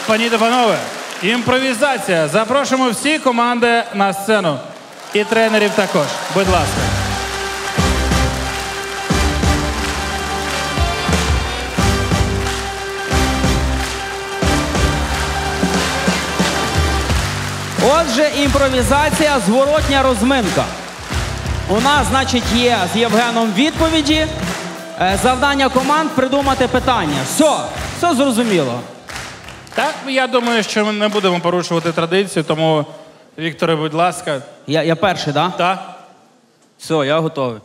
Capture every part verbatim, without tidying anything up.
Пані та панове, імпровізація. Запрошуємо всі команди на сцену. І тренерів також. Будь ласка. Отже, імпровізація, зворотня розминка. У нас, значить, є з Євгеном відповіді. Завдання команд – придумати питання. Все, все зрозуміло. Так, я думаю, що ми не будемо порушувати традицію, тому, Вікторе, будь ласка. Я, я перший, так? Да? Так. Все, я готовий.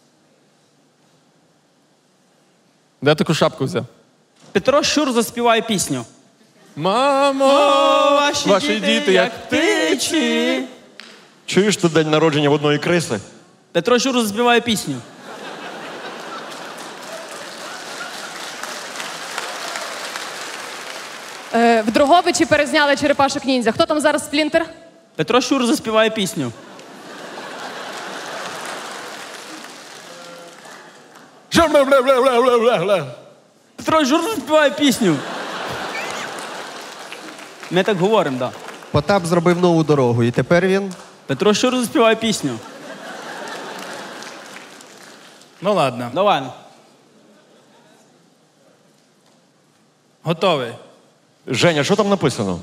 Де таку шапку взяв? Петро Щур заспіває пісню. Мамо, О, ваші, ваші діти, діти, як як птичі. Чуєш тут день народження в одної криси? Петро Щур заспіває пісню. Е, в Дрогобичі перезняли черепашок ніндзя. Хто там зараз Сплінтер? Петро Щур заспіває пісню. Петро Щур заспіває пісню. Ми так говоримо, так. Да. Потап зробив нову дорогу, і тепер він... Петро Щур заспіває пісню. Ну, ладно. Давай. Готовий. Женя, що там написано?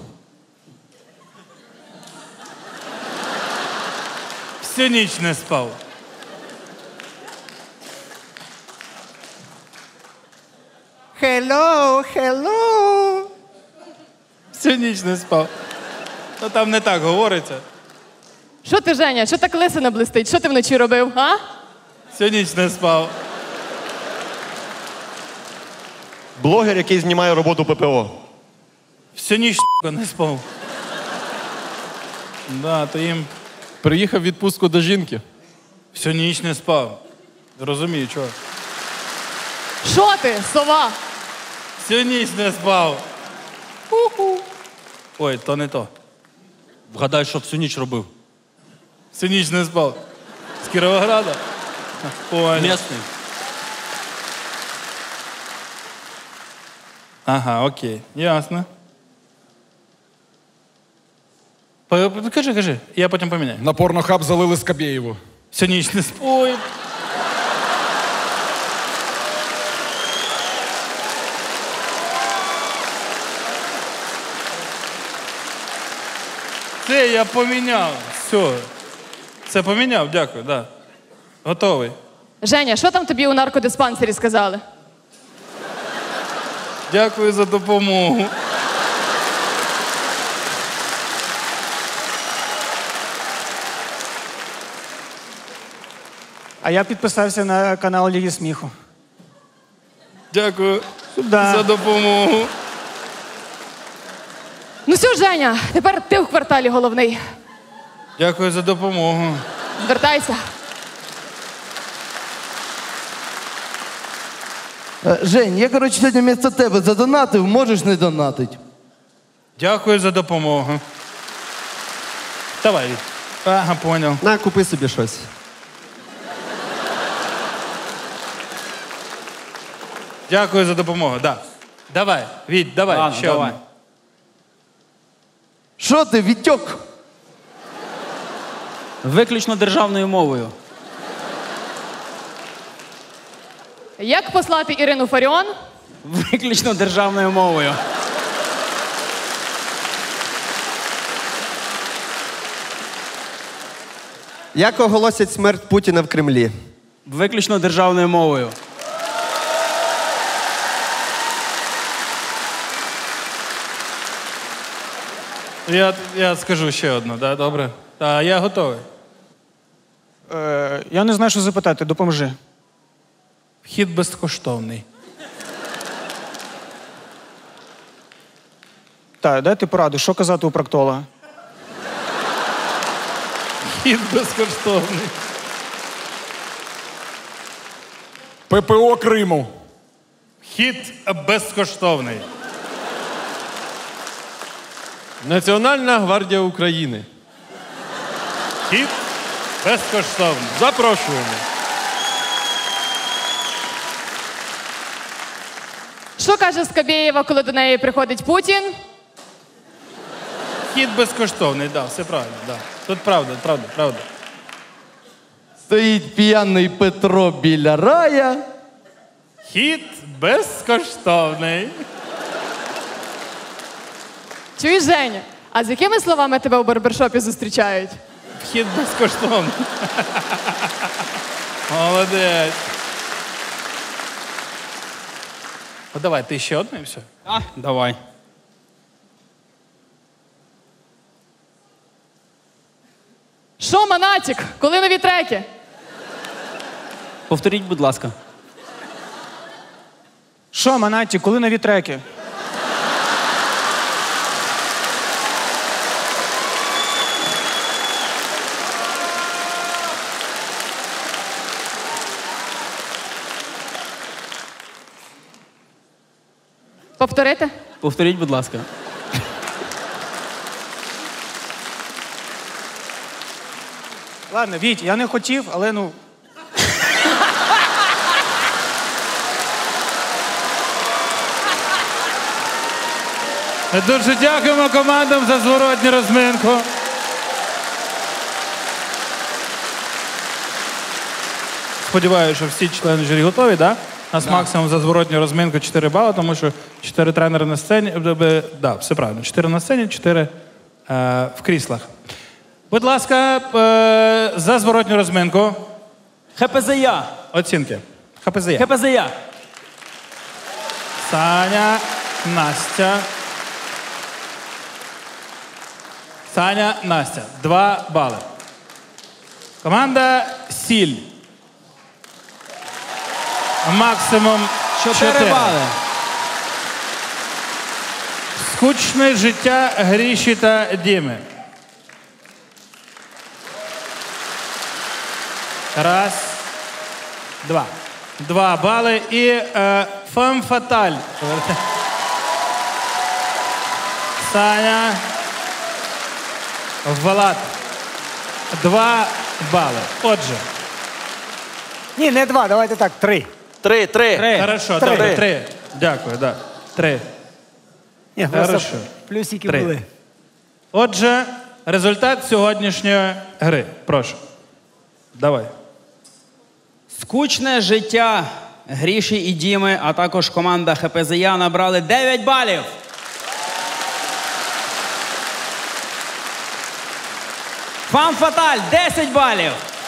Всю ніч не спав. Hello, hello. Всю ніч не спав. Ну, там не так говориться. Що ти, Женя? Що так лисина блистить? Що ти вночі робив, а? Всю ніч не спав. Блогер, який знімає роботу ППО. Всю ніч не спав. Да, то їм Приїхав в відпустку до жінки. всю ніч не спав. Розумію, чого. Що ти, сова? Всю ніч не спав. Ху-ху. Ой, то не то. Вгадай, що всю ніч робив. Всю ніч не спав. З Кіровограда? Ой. Місний. Ага, окей. Ясно. П- п- Кажи, кажи, я потім поміняю. На порнохаб залили Скабєєву. Всю ніч не спав. Ой. Це я поміняв. Все. Це поміняв, дякую, да. Готовий. Женя, що там тобі у наркодиспансері сказали? Дякую за допомогу. А я підписався на канал Ліги Сміху. Дякую Сюда. за допомогу. Ну все, Женя, тепер ти в кварталі головний. Дякую за допомогу. Звертайся. Е, Жень, я, коротше, сьогодні вместо тебе задонатив, можеш не донатить. Дякую за допомогу. Давай. Ага, понял. На, купи собі щось. Дякую за допомогу, да. Давай, Віть, давай, Ладно, ще давай. одну. Що ти, Вітьок? Виключно державною мовою. Як послати Ірину Фаріон? Виключно державною мовою. Як оголосять смерть Путіна в Кремлі? Виключно державною мовою. Я, я скажу ще одну, да, добре? Та, я готовий. Е, я не знаю, що запитати, допоможи. Вхід безкоштовний. Так, дайте пораду, що казати у проктолога? Вхід безкоштовний. ППО Криму. Вхід безкоштовний. Національна гвардія України. Вхід безкоштовний. Запрошуємо. Що каже Скабєєва, коли до неї приходить Путін? Вхід безкоштовний, да, все правильно, да. Тут правда, правда, правда. Стоїть п'яний Петро біля рая. Вхід безкоштовний. Чуєш, Женя, а з якими словами тебе у барбершопі зустрічають? Вхід безкоштовний. Молодець. Ну, давай, ти ще одне і все. А, давай. Що, Монатік, коли нові треки? Повторіть, будь ласка. Що, Манаті, коли нові треки? Повторити? Повторіть, будь ласка. Ладно, Віть, я не хотів, але ну. Дуже дякуємо командам за зворотню розминку. Сподіваюся, що всі члени журі готові, да? У нас максимум за зворотню розминку чотири бали, тому що чотири тренери на сцені. Так, да, все правильно. чотири на сцені, чотири е, в кріслах. Будь ласка, е, за зворотню розминку. ХПЗЯ. Оцінки. ХПЗЯ. ХПЗЯ. Саня, Настя. Саня, Настя. Два бали. Команда Сіль. Максимум Чотири бали. Скучне життя Гріші та Діми. Раз. Два. Два бали. І е, фам фаталь. Саня. Влад. Два бали. Отже. Ні, не два, давайте так, три. Три, три. Три. Хорошо, Три. добре, три. Дякую, да. Три. Ні, Хорошо. плюсики Три. були. Отже, результат сьогоднішньої гри. Прошу. Давай. Скучне життя Гріші і Діми, а також команда ХПЗЯ набрали дев'ять балів. Фам Фаталь десять балів.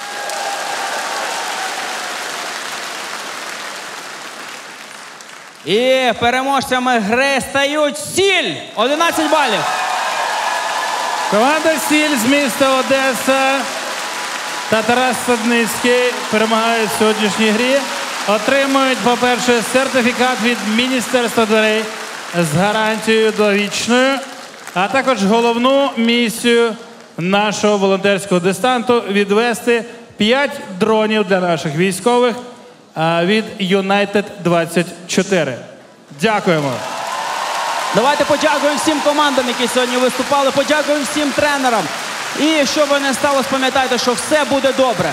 І переможцями гри стають Сіль одинадцять балів. Команда Сіль з міста Одеса та Тарас Садницький перемагають в сьогоднішній грі. Отримують, по-перше, сертифікат від Міністерства дверей з гарантією довічною, а також головну місію нашого волонтерського десанту відвести п'ять дронів для наших військових а, від Юнайтед двадцять чотири. Дякуємо. Давайте подякуємо всім командам, які сьогодні виступали. Подякуємо всім тренерам. І що би не сталося, пам'ятайте, що все буде добре.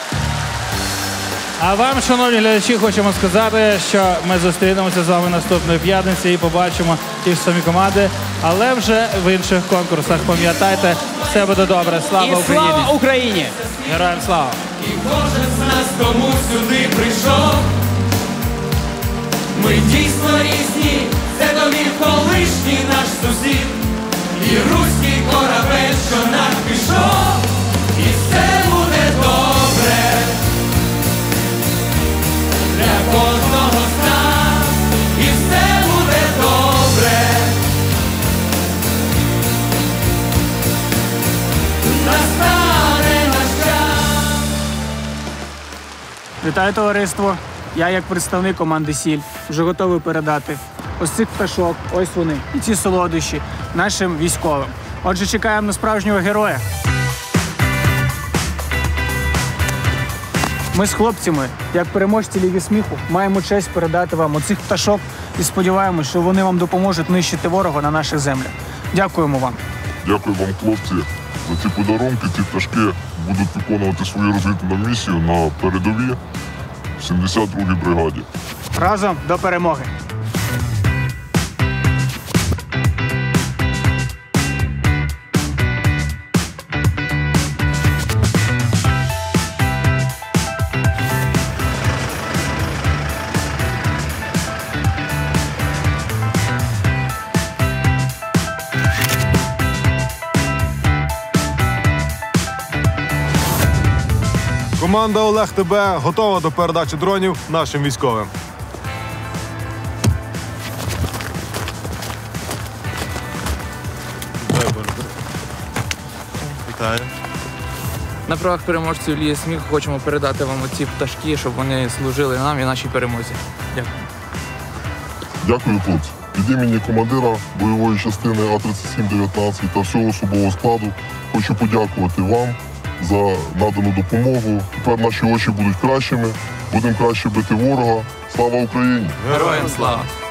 А вам, шановні глядачі, хочемо сказати, що ми зустрінемося з вами наступної п'ятниці і побачимо ті ж самі команди, але вже в інших конкурсах. Пам'ятайте, все буде добре. Слава І Україні! слава Україні! Героям слава! І кожен з нас комусь сюди прийшов. Ми дійсно різні, це довів колишній наш сусід. І руський корабель, що наш пішов, і все буде добре. Для кожного з нас, і все буде добре. Настане наш час. Вітаю, товариство. Я, як представник команди Сіль, вже готовий передати ось цих пташок, ось вони, і ці солодощі нашим військовим. Отже, чекаємо на справжнього героя. Ми з хлопцями, як переможці Ліги сміху, маємо честь передати вам оцих пташок і сподіваємось, що вони вам допоможуть нищити ворога на наших землях. Дякуємо вам. Дякую вам, хлопці, за ці подарунки. Ці пташки будуть виконувати свою розвідувальну місію на передовій в сімдесят другій бригаді. Разом до перемоги! Команда Олег ТБ готова до передачі дронів нашим військовим. Вітаю. На правах переможців Лії Сміх хочемо передати вам оці пташки, щоб вони служили нам і нашій перемозі. Дякую. Дякую, хлопці. Від імені командира бойової частини А тридцять сім дев'ятнадцять та всього особового складу хочу подякувати вам за надану допомогу. Тепер наші очі будуть кращими, будемо краще бити ворога. Слава Україні! Героям слава!